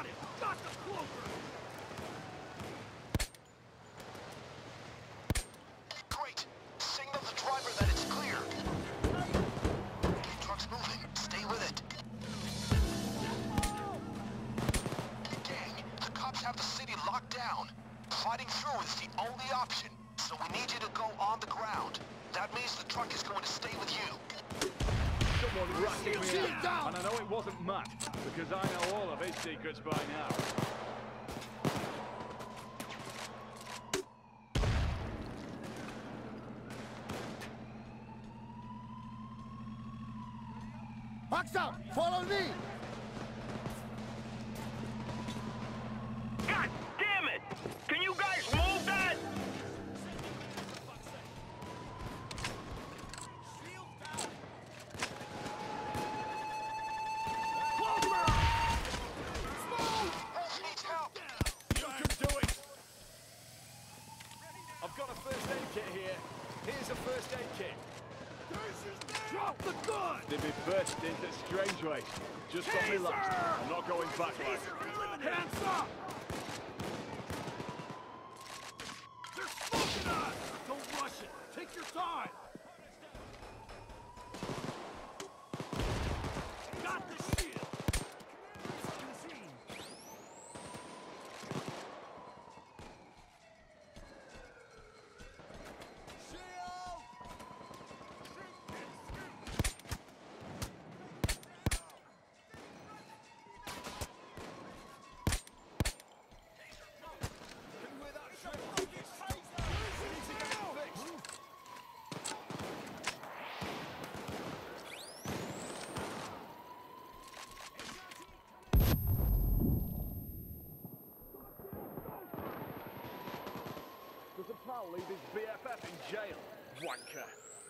Got him! Got the cloaker! Great! Signal the driver that it's clear. Truck's moving. Stay with it. Gang, the cops have the city locked down. Fighting through is the only option, so we need you to go on the ground. That means the truck is going to stay with you. Someone ratted me out, and I know it wasn't Matt, because I know all of his secrets by now. Box up! Follow me! God damn it! Can you guys move that? Wolf needs help! You can do it! I've got a first aid kit here. Here's a first aid kit. Drop the gun! They've been burst into strange ways. Just got me last. I'm not going back, like. Hands up! They're smoking us! Don't rush it! Take your time! Got the shield! Does a pal leave his BFF in jail? Wanker.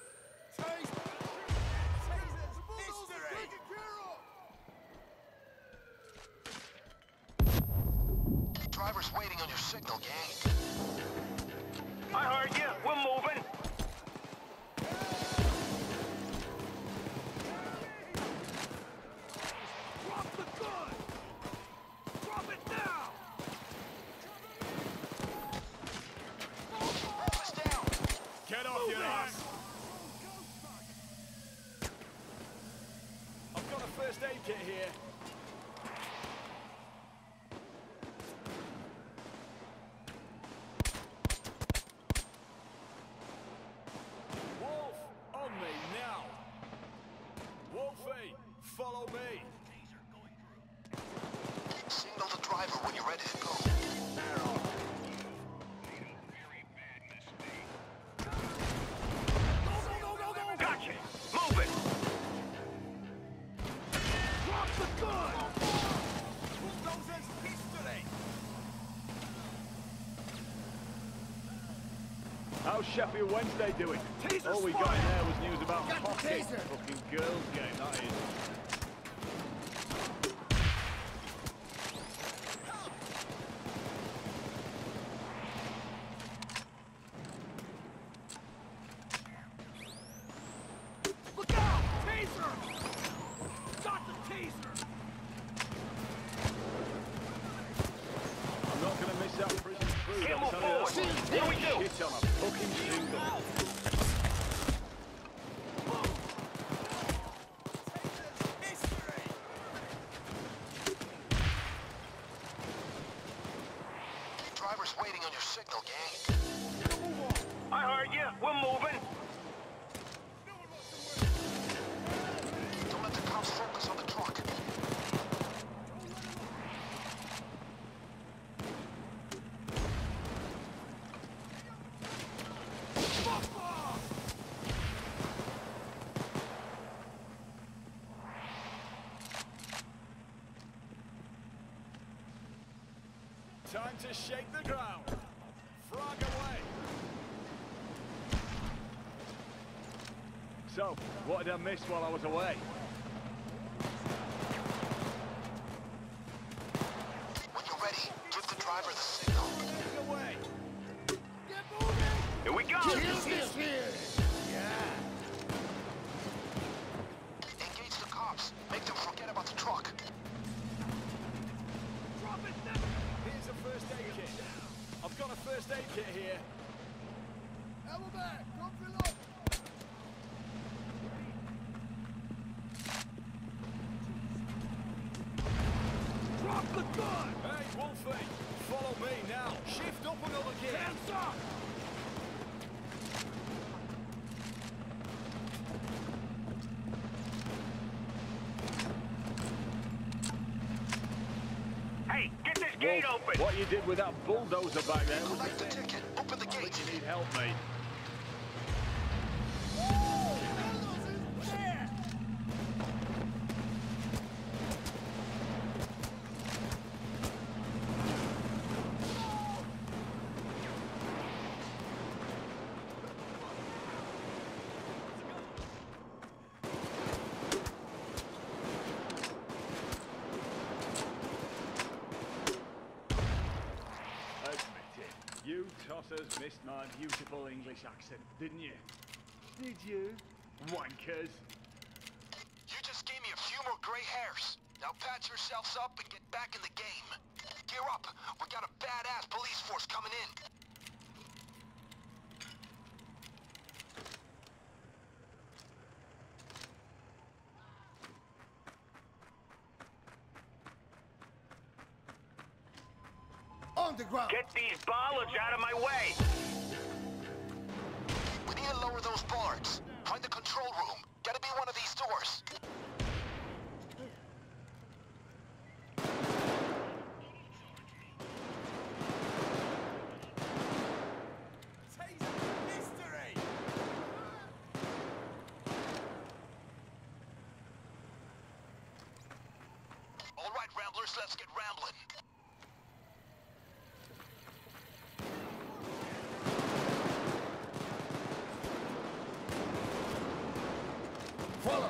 Driver's waiting on your signal, gang. I heard you. We're moving. Drop the gun! Drop it now! Wolf is down! Get off your ass! I've got a first aid kit here. Wolf, on me now! Wolfie, follow me! Signal the driver when you're ready to go. Gotcha. Move it. Drop the gun! How's Sheffield Wednesday doing? Taser's All we got in there was news about Got the hockey. taser. Fucking girls game, that is. Look out! Taser! Got the taser! I'm not gonna miss that prison food. Can't I'm move telling you forward. that. Here we go. Shit on a fucking shingle. Driver's waiting on your signal, gang. I heard you. We're moving. Don't let the cops focus on the truck. Time to shake the ground. Frog away. So, what did I miss while I was away? When you're ready, give the driver the signal. Get away. Get moving! Here we go. Kill this here! Yeah! Engage the cops. Make them forget about the truck. Drop first aid kit here. Ammo back. Don't fill up. Drop the gun! Hey, Wolfie, follow me now. Shift up another gear. Hands up! Hey, get this gate open! What you did with that bulldozer back there was Collect the ticket. Open the I think gate. you need help, mate. You tossers missed my beautiful English accent, didn't you? Did you? Wankers. You just gave me a few more gray hairs. Now patch yourselves up and get back in the game. Gear up. We got a badass police force coming in. On the ground. Get these bollards out of my way! We need to lower those bollards. Find the control room. Gotta be one of these doors. All right, Ramblers, let's get rambling. Follow.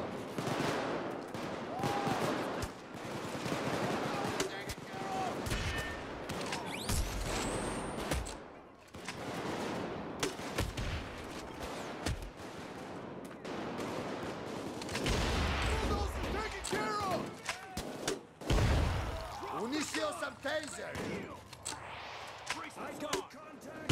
Munition some taser. I got contact!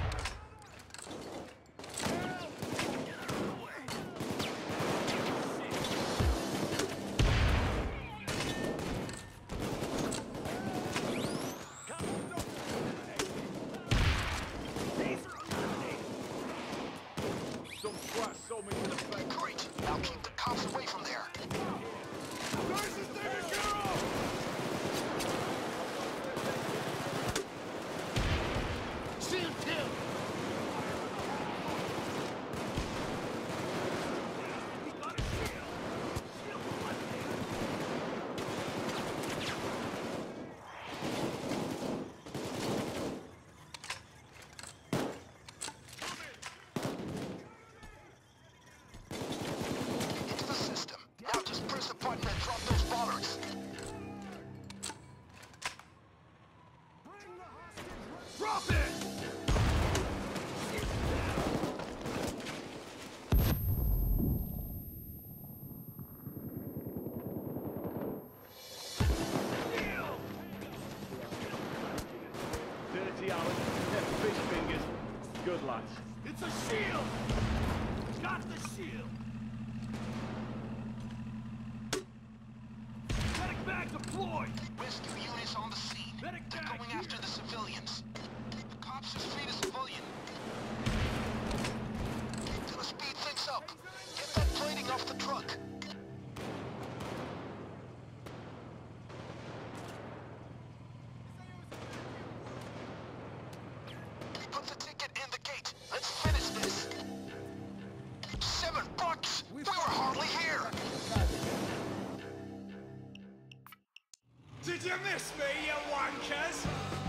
Some twat sold me to the fence. Great. Now keep the cops away from there. Guys, is taken care of! Shield kill. We got a shield! Shield one Into the system. Now just press the button and drop those bollards. Drop it! Dirty Alan. Fish fingers. Good lads. It's a shield! Got the shield! Medic bag deployed! Rescue units on the scene. Medic They're bag going here. after the civilians. The cops just freed a civilian. Gonna speed things up. Get that plating off the truck. Put the ticket in the gate. Let's finish this. $7? We were hardly here. Did you miss me, you wankers?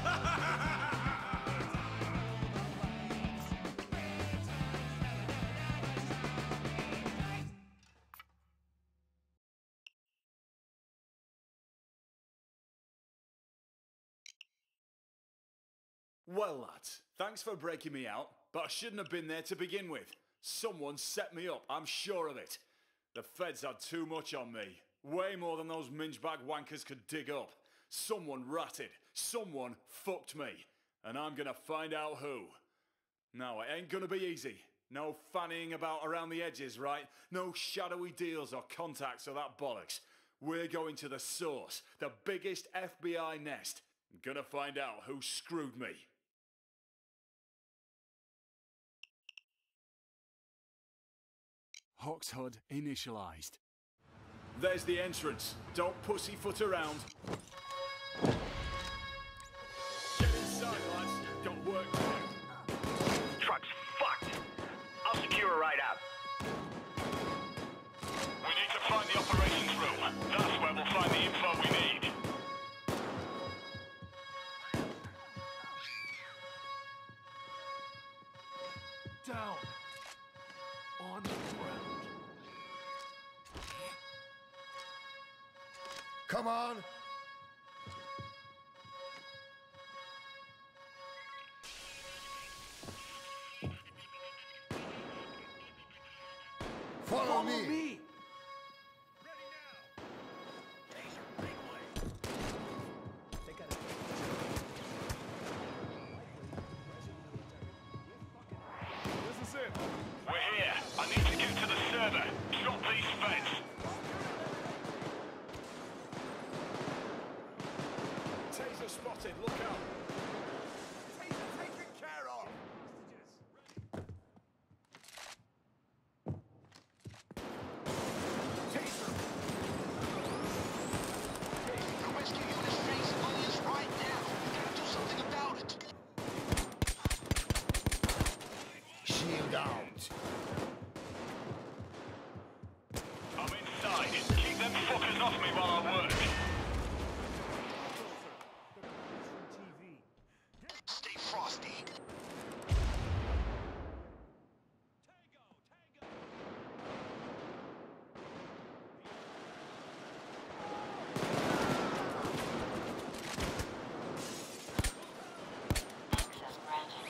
Well, lads, thanks for breaking me out, but I shouldn't have been there to begin with. Someone set me up, I'm sure of it. The feds had too much on me. Way more than those mingebag wankers could dig up. Someone ratted. Someone fucked me. and I'm gonna find out who. No, it ain't gonna be easy. No fannying about around the edges, right? No shadowy deals or contacts or that bollocks. We're going to the source, the biggest FBI nest. Gonna find out who screwed me. Hawk's HUD initialized. There's the entrance. Don't pussyfoot around. Get inside, lads. Got work to do. Truck's fucked. I'll secure her right out. We need to find the operations room. That's where we'll find the info we need. Down. On the ground. Come on. Follow me. This is it. We're here. I need to get to the server. Drop these feds. Taser spotted, look out. Taser taken care of. Taser. The rescue unit's facing civilians right now. We gotta do something about it. Shield out. I'm inside. Keep them fuckers off me while I work. Stay frosty. Access granted.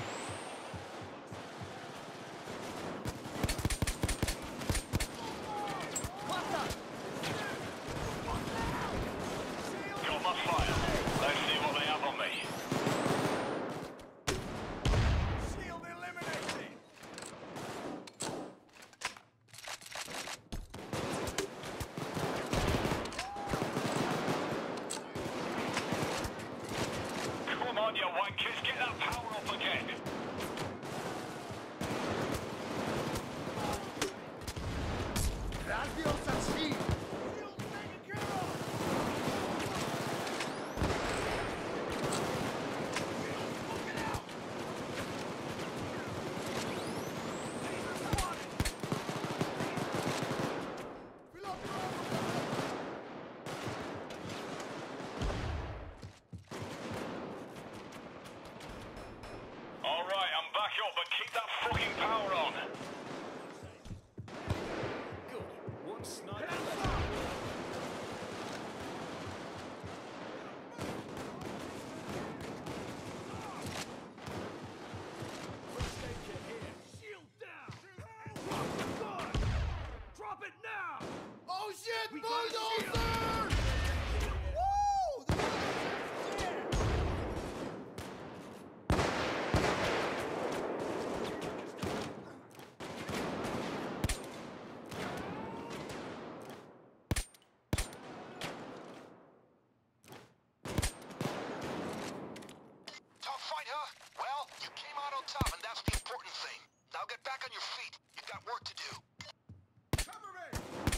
Got my fire. Let's see what they have on me. Shield eliminated. Come on, you wankers. Get that power up again. Gracias así. Shield taken care of. Look out. Taser spotted. Fill up your All right, I'm back up, but keep that fucking power on. Good. One sniper Hands left. up. First aid kit here. Shield down. Drop the gun. Drop it now. Oh shit, We got a shield. bulldozer! Woo! The bulldozer's there! Tough fight, huh? Well, you came out on top, and that's the important thing. Now get back on your feet. You've got work to do. Cover me!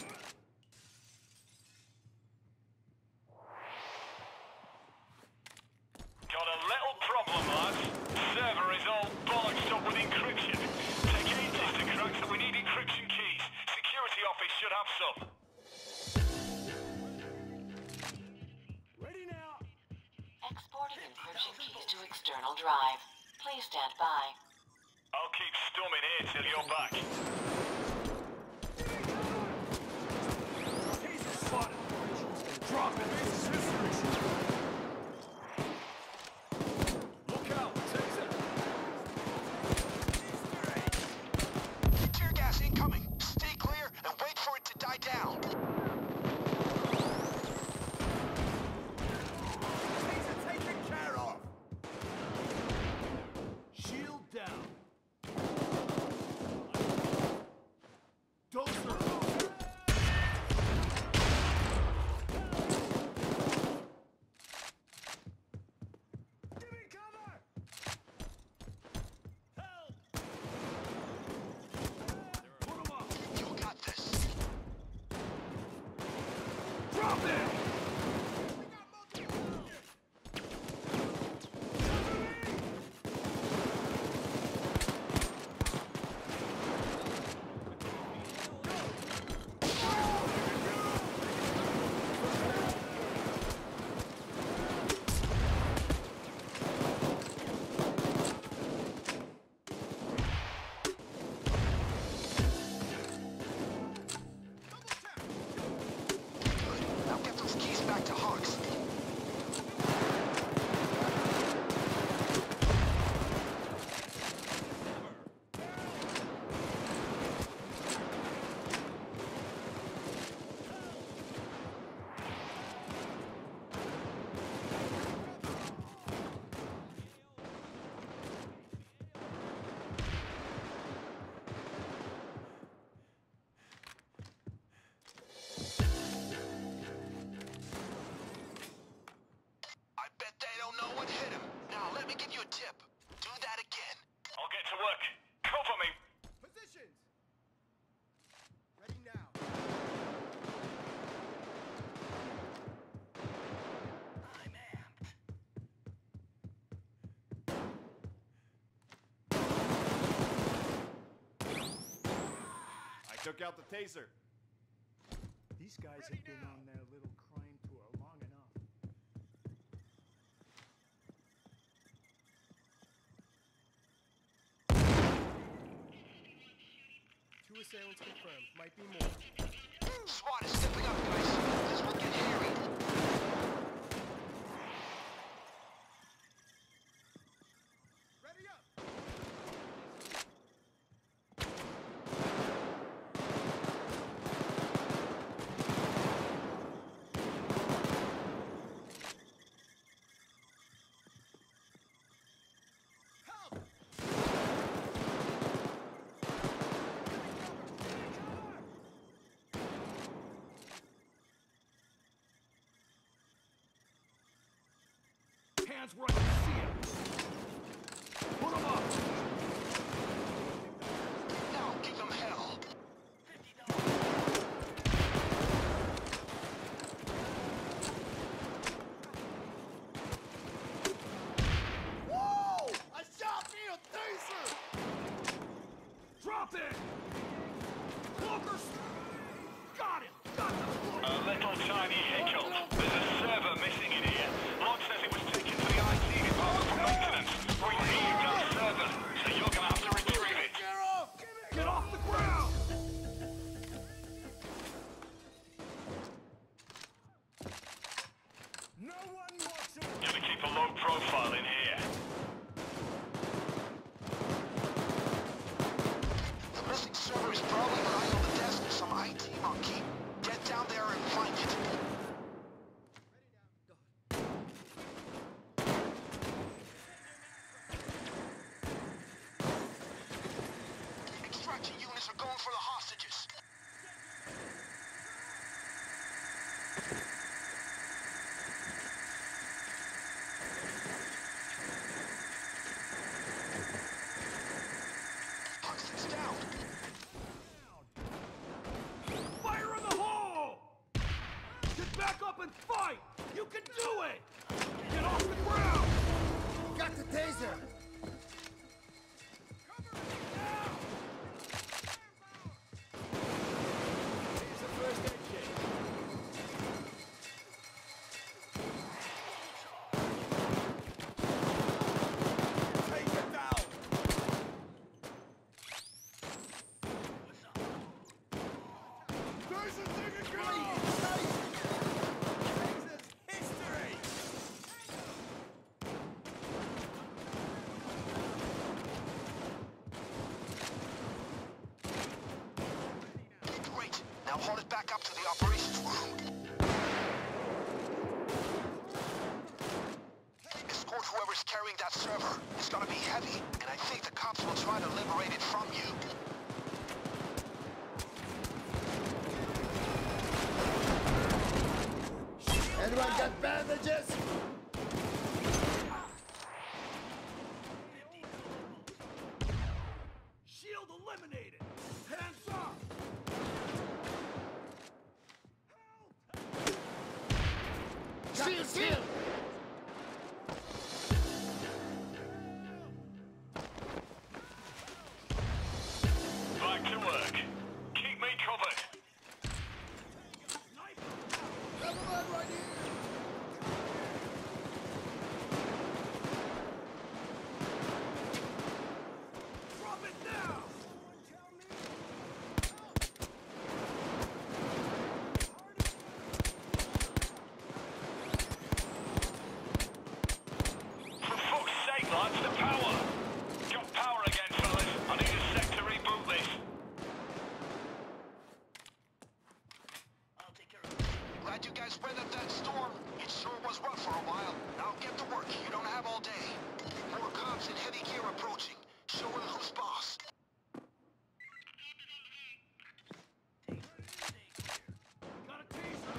Got a little problem, lads. Server is all bollocksed up with encryption. Take ages to crack, so we need encryption keys. Security office should have some. Ready now. Exporting encryption keys to external drive. Please stand by. I'll keep stumming here till you're back. Taser spotted. Drop it. This is history. Look out, Taser. Tear gas incoming. Stay clear and wait for it to die down. Taser taken care of. Drop it! Now get those keys back to Hawks. I bet they don't know what hit him. Now let me give you a tip. Do that again. I'll get to work. Cover me. Positions! Ready now. I'm amped. I took out the taser. These guys have been on their little crime tour long enough. Two assailants confirmed. Might be more. SWAT is stepping up, guys. This will get hairy. Ready up! Help! Hands where I can see him. Put him up. Now give them hell. Whoa! I shot me a taser! Drop it! Walker's... Got him! Got the A little tiny hiccup. There's a server missing in here. Log says it was taken to the IT department for maintenance. We need that server, so you're gonna have to retrieve it. Get off! Get off the ground! No one walks in. Gonna keep a low profile in here. The missing server is probably lying on the desk of some IT monkey. Get down there and find it. Extraction units are going for the hostages. Hostages down. Fire in the hole! Get back up and fight! You can do it! Get off the ground! Got the taser! Here's the first aid kit. Take it down! There's a thing again! Taser's history! Great. Now haul it back up to the operations room. Escort whoever's carrying that server. It's gonna be heavy, and I think the cops will try to liberate it from you. Anyone got bandages? Shield eliminated! Hands up! Help! Shield! Back to work. Keep me covered. Drop it now! For fuck's sake, lads, the power! Got power again, fellas. I need a sec to reboot this. Glad you guys weathered that storm. It sure was rough for a while. Now get to work. You don't have all day. More cops in heavy gear approaching. Show them who's boss. Got a taser!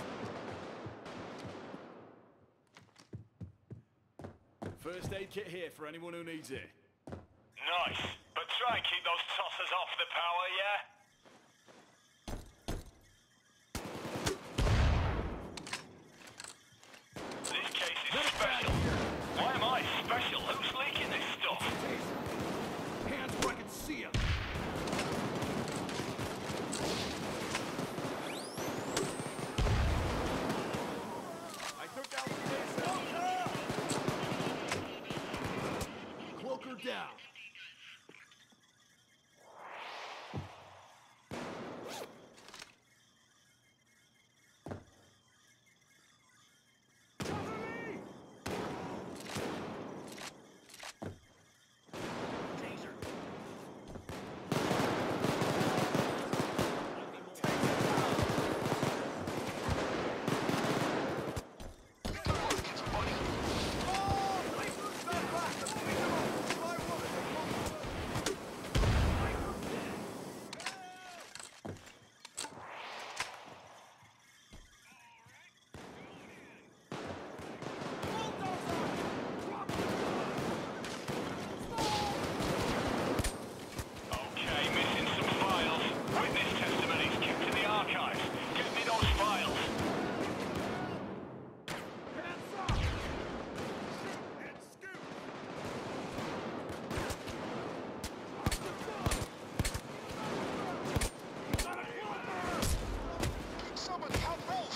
First aid kit here for anyone who needs it. Nice. But try and keep those tossers off the power, yeah? This case is special. Why am I special? Who's leaking this stuff? Taser! Hands where I can see him! I took out the taser. Cloak her down! Okay, missing some files. Witness testimonies kept in the archives. Get me those files. Hands up! And scoot! Off the gun! Got a flipper! Somebody help Wolf!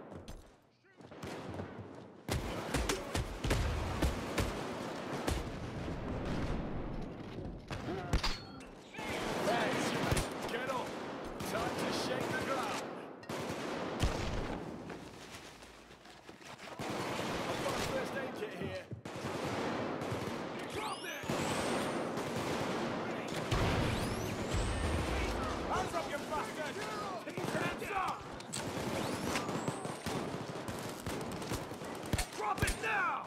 Get up. Time to shake the ground. I've got a first aid kit here. Drop it! Hands up, you bastard! Hands up! Drop it now!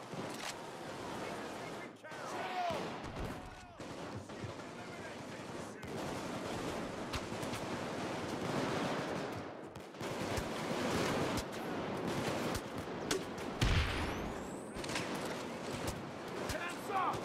Hands up!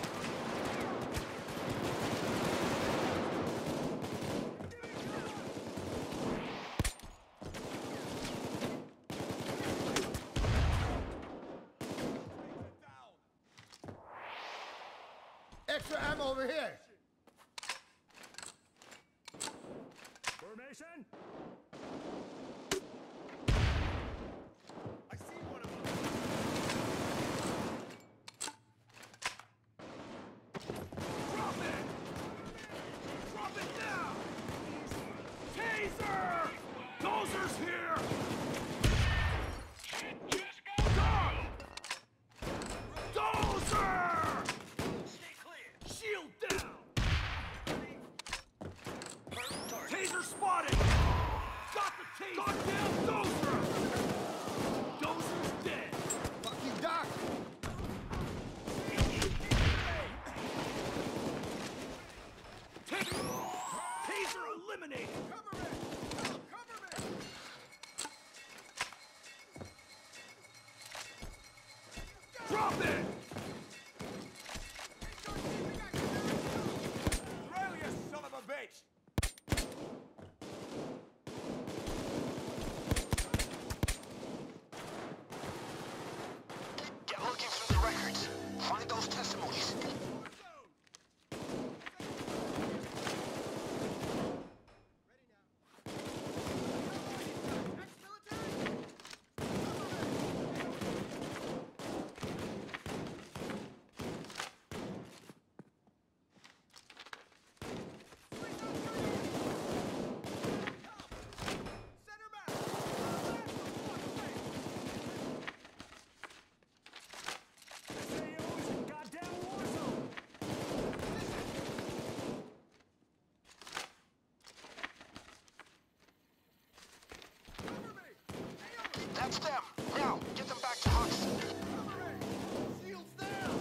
Extra ammo over here! Formation. I see one of them! Drop it! Drop it now! Taser! Dozer's here! Done! Dozer! Stay clear! Shield down! Taser spotted! Got the taser! Goddamn Dozer! Dozer's dead! Fucking Doc! Taser eliminated! Cover me! Cover me! Drop it! Throw, you son of a bitch! Find those testimonies. That's them. Now, get them back to Hoxton. Shields down!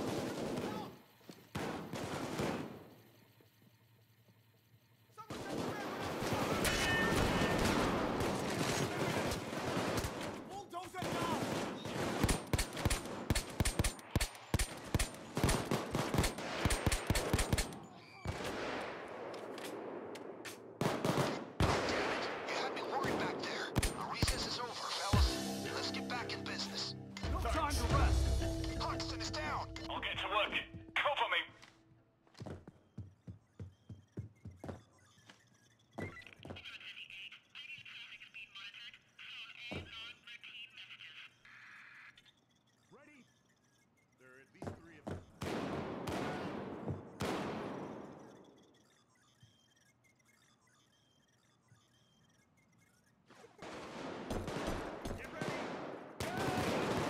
Bulldozer down! You had me worried back there. Our recess is over, fellas. Let's get back in business. No time to rest. Hoxton is down. I'll get to work. Cover me. Ready? There are at least 3 of them. Get ready!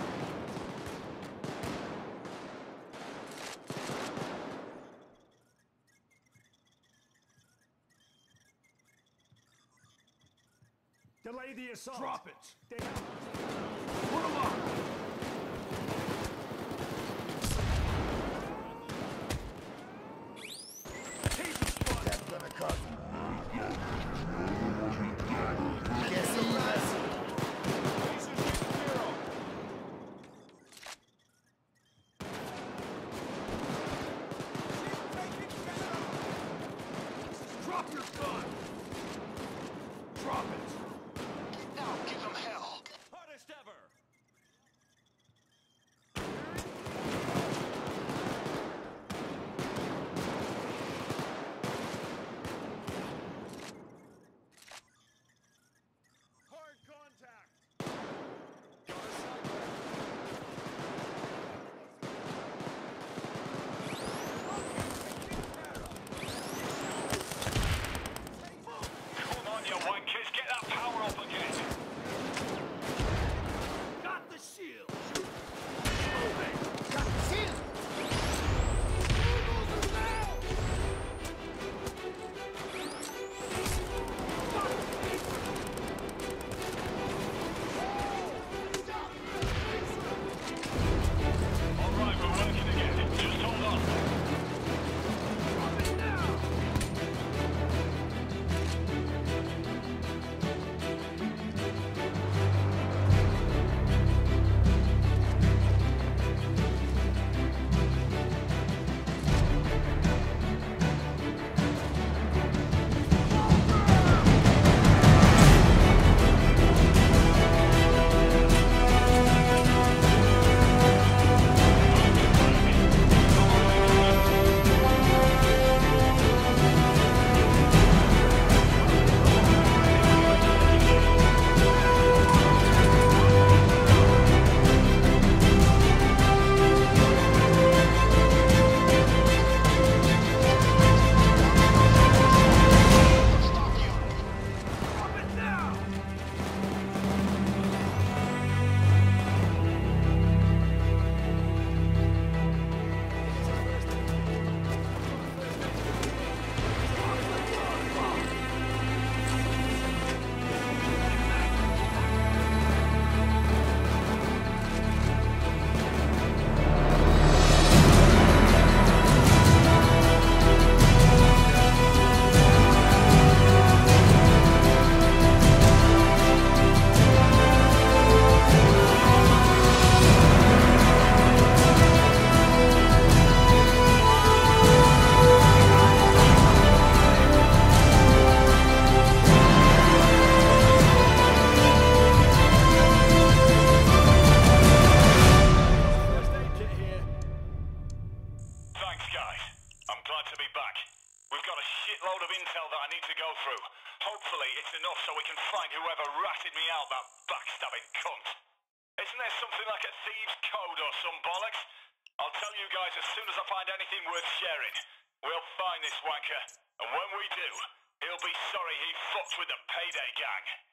Delay the assault. Drop it. Stay Put 'em up. Taser spot. That's gonna cost me. Get some rest. Drop your gun. Drop it. Now give them hell. Hardest ever. guys. I'm glad to be back. We've got a shitload of intel that I need to go through. Hopefully it's enough so we can find whoever ratted me out, that backstabbing cunt. Isn't there something like a thieves' code or some bollocks? I'll tell you guys as soon as I find anything worth sharing. We'll find this wanker, and when we do, he'll be sorry he fucked with the Payday Gang.